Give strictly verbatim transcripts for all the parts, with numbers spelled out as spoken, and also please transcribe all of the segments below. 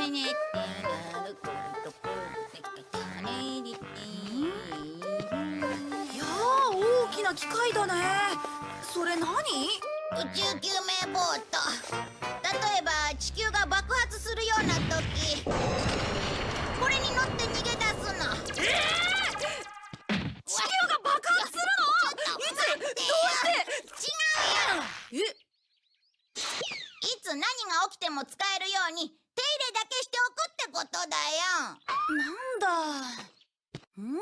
大きな機械だね。それ何？ 宇宙救命ボート。例えば地球が爆発するような時、これに乗って逃げ出すの。 えー、地球が爆発するの？いつ？どうして？ 違うよ。え？いつ何が起きても使えるように手入れだけしておくってことだよ。 なんだ。ん？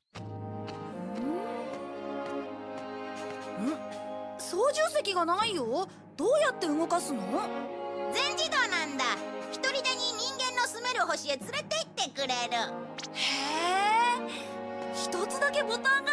ん？操縦席がないよ。どうやって動かすの？ 全自動なんだ。一人でに人間の住める星へ連れて行ってくれる。 へえ、一つだけボタンがあった。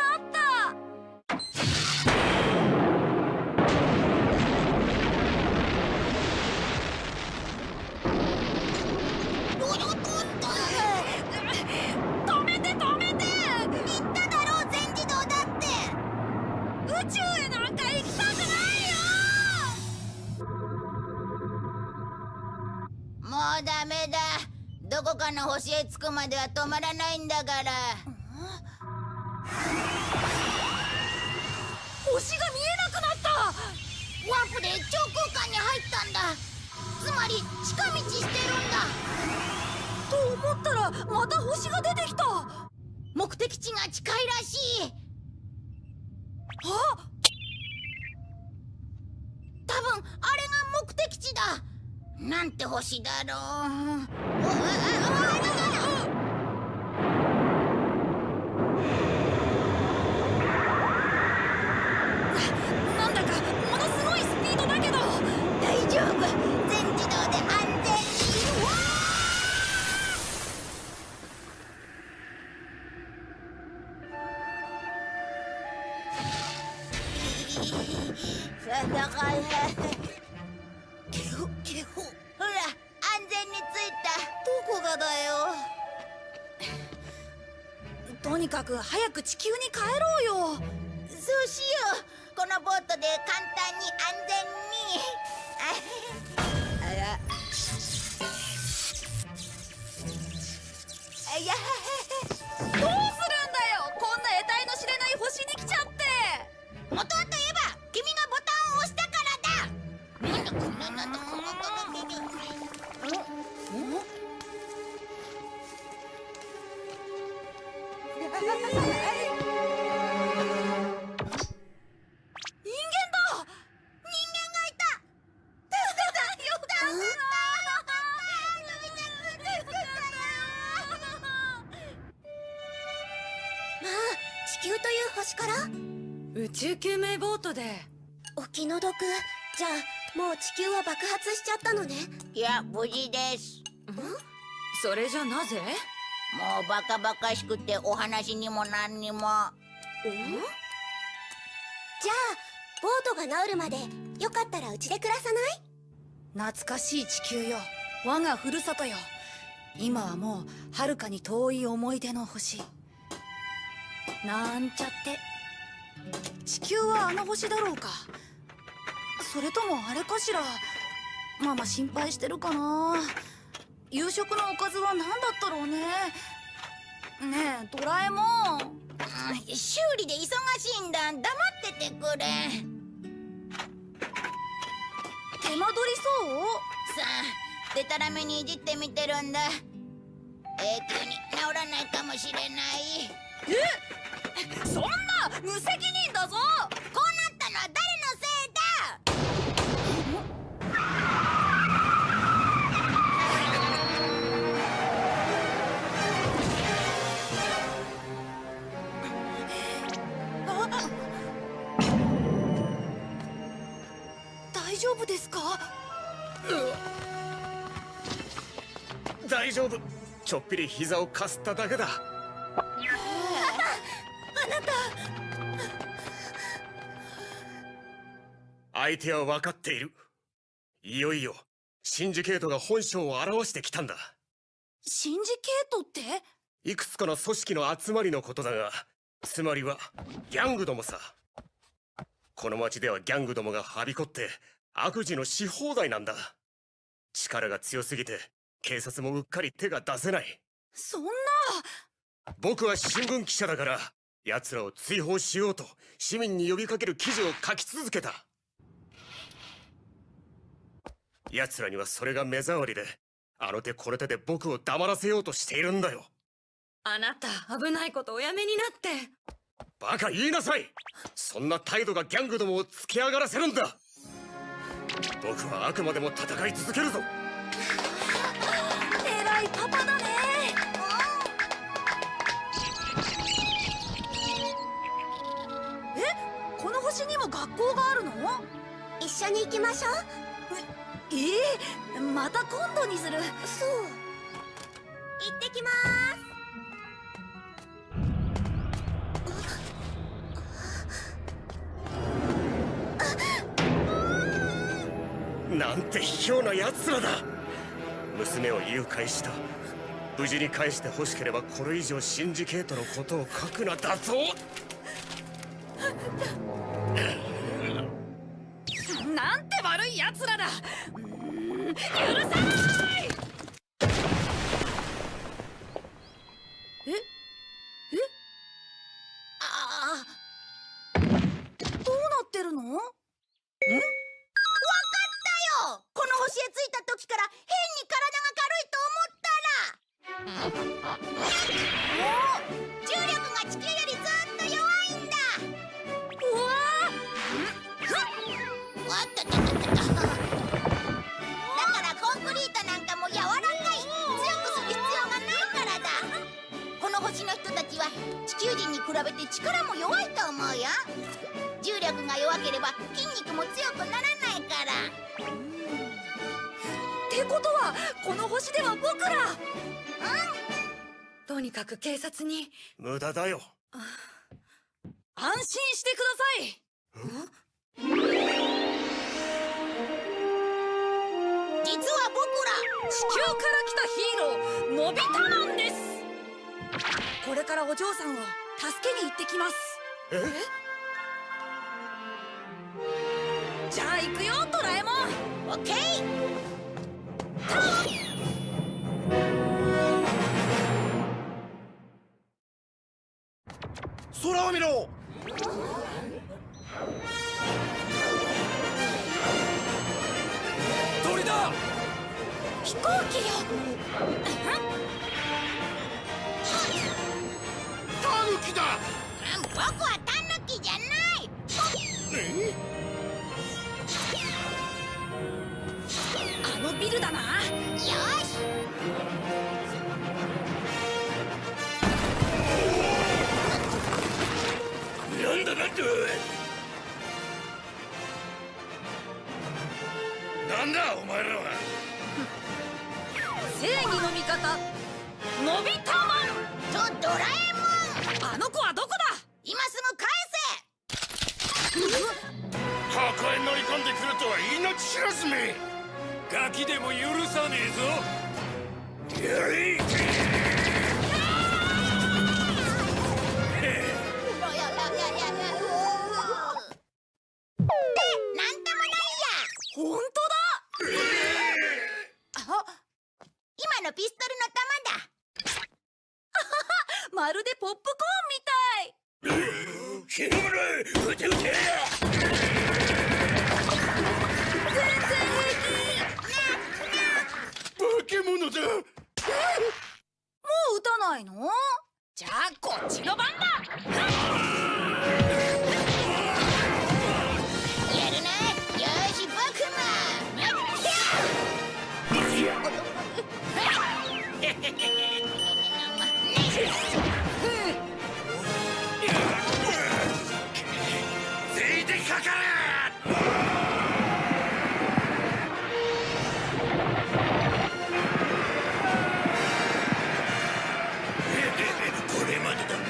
止めて止めて！ 言っただろう、全自動だって。 宇宙へなんか行きたくないよ！ もうダメだ。どこかの星へ着くまでは止まらないんだから。 星が見えなくなった。 ワープで超空間に入ったんだ。つまり近道してるんだ。 と思ったらまた星が出てきた。 目的地が近いらしい。 あ！ 多分あれが目的地だ。なんて星だろう。うわあなんだかものすごいスピードだけど大丈夫。全自動で安全に。うわあ！だからケホケホ。 ほら、安全に着いた。 どこがだよ。とにかく早く地球に帰ろうよ。 そうしよう。このボートで簡単に安全に。あら。あや。 どうするんだよ。こんな得体の知れない星に来ちゃって。 元はといえば君がボタンを押したからだ。なんでこんななんだ。 地球という星から？ 宇宙救命ボートで。 お気の毒。じゃあもう地球は爆発しちゃったのね。 いや、無事です。 ん？ それじゃなぜ？ もうバカバカしくてお話にも何にも。 ん？じゃあボートが治るまでよかったらうちで暮らさない？ 懐かしい地球よ。我がふるさとよ。今はもう遥かに遠い思い出の星。なんちゃって。地球はあの星だろうか。それともあれかしら。ママ心配してるかな。夕食のおかずは何だったろうね。ねえドラえもん。 修理で忙しいんだ。黙っててくれ。 手間取りそう？ さあ、でたらめにいじってみてるんだ。永久に治らないかもしれない。 え？そんな無責任だぞ。 こうなったのは誰のせいだ？大丈夫ですか？ 大丈夫。ちょっぴり膝をかすっただけだ。相手は分かっている。いよいよシンジケートが本性を表してきたんだ。 シンジケートって？ いくつかの組織の集まりのことだが、つまりはギャングどもさ。この町ではギャングどもがはびこって悪事のし放題なんだ。力が強すぎて警察もうっかり手が出せない。 そんな。 僕は新聞記者だから、奴らを追放しようと市民に呼びかける記事を書き続けた。奴らにはそれが目障りで、あの手この手で僕を黙らせようとしているんだよ。 あなた、危ないことおやめになって。 バカ言いなさい。そんな態度がギャングどもを突き上がらせるんだ。僕はあくまでも戦い続けるぞ。 偉いパパだね。え、この星にも学校があるの？ 一緒に行きましょう。 ええ、また今度にする。 そう。行ってきまーす。なんて卑怯な奴らだ。娘を誘拐した。無事に返して欲しければこれ以上シンジケートのことを書くなだぞ。 なんて悪い奴らだ。許さない。ええ、ああ、どうなってるの？ん？わかったよ。この星へ着いた時から変に体が軽いと思ったら、重力が地球よりずっと弱いんだ。 うわあ、わったたたたた。だからコンクリートなんかも柔らかい。強くする必要がないからだ。この星の人たちは地球人に比べて力も弱いと思うよ。重力が弱ければ筋肉も強くならないから。 ってことはこの星では僕ら。うん。 とにかく警察に。 無駄だよ。 安心してください。 実は僕ら地球から来たヒーローのび太なんです。これからお嬢さんを助けに行ってきます。 え？ じゃあ行くよドラえもん。 オッケー。 空を見ろ。鳥だ。 飛行機よ。 タヌキだ。 僕はタヌキじゃない。 え？ あのビルだな。 よし。 なんだなんだ。なんだお前らは。 正義の味方のび太マンとドラえもん。 あの子はどこだ。 今すぐ返箱へ乗り込んでくるとは命知らずめ。ガキでも許さねえぞ。やれ。 本当だ。あ、 今のピストルの弾だ。 まるでポップコーンみたい。 ひるむな。撃て撃て。 全然平気。 化け物だ。 もう撃たないの？じゃあこっちの番だ。 やるな。よし僕も。 ついてかかれ。これまでだ。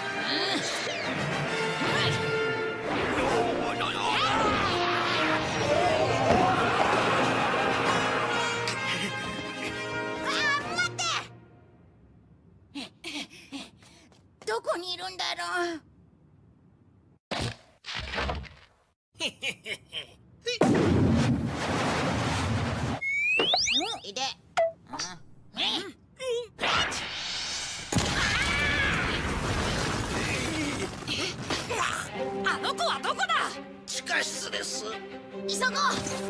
どこにいるんだろう。いで。 あの子はどこだ？ 地下室です。 急ごう。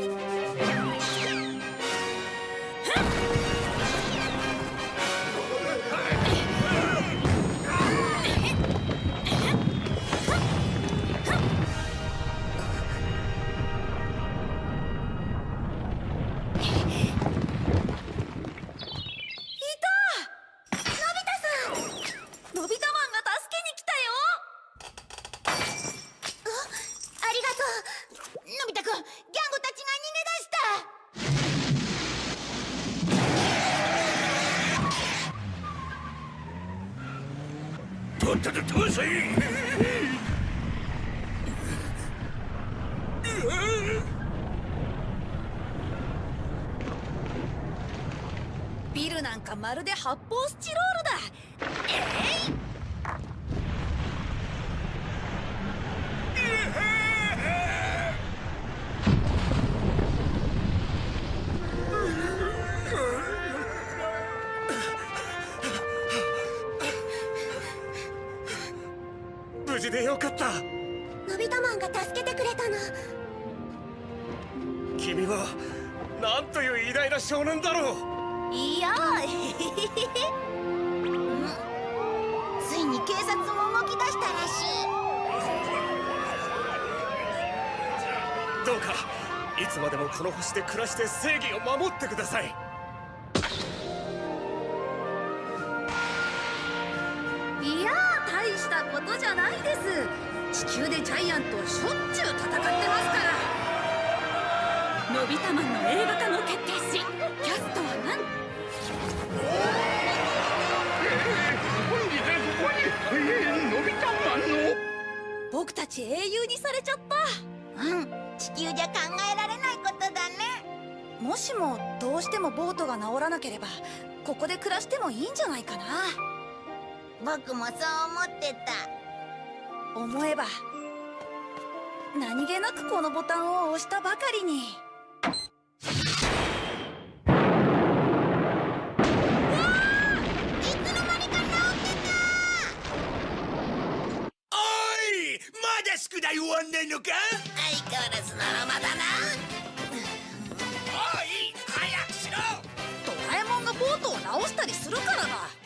のび太マンが助けに来たよ。 ありがとう。のび太くん、ギャングたちが逃げ出した。 とっとと逃走。 ビルなんかまるで発泡スチロールだ。えい！ 無事でよかった。 のび太マンが助けてくれたの。 君はなんという偉大な少年だろう。 いやーついに警察も動き出したらしい。 どうかいつまでもこの星で暮らして正義を守ってください。 いやー大したことじゃないです。地球でジャイアントしょっちゅう戦ってますから。のび太マンの映画化も決定し、キャストはなんのび太マンの僕たち英雄にされちゃった。 うん、地球じゃ考えられないことだね。 もしもどうしてもボートが治らなければここで暮らしてもいいんじゃないかな。 僕もそう思ってた。 思えば何気なくこのボタンを押したばかりに。 宿題終わんないのか？ 相変わらずならまだな。 おい、早くしろ！ ドラえもんがボートを直したりするからだ。